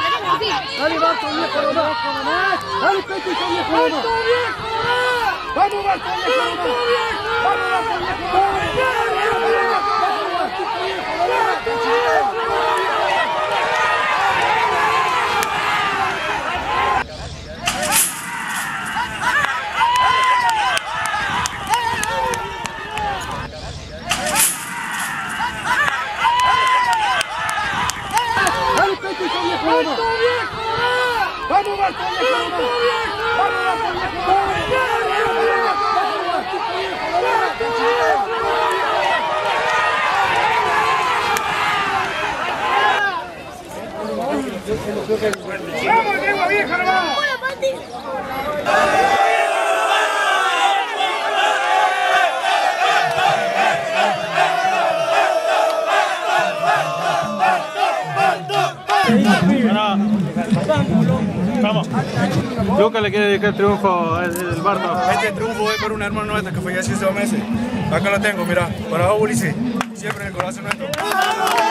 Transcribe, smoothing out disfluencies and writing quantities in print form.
Dale, Barco, viejo, nomás. Dale, Petito, viejo, nomás. Vamos, Barco, viejo, nomás. Vamos, Barco, viejo, Vamos, Barco, viejo, ¡vamos, Diego, viejo, nomás! Vamos. Lucas le quiere dedicar el triunfo del Barça. Este triunfo es por un hermano nuestro que falleció hace 2 meses. Acá lo tengo, mira, para Ulises, siempre en el corazón nuestro.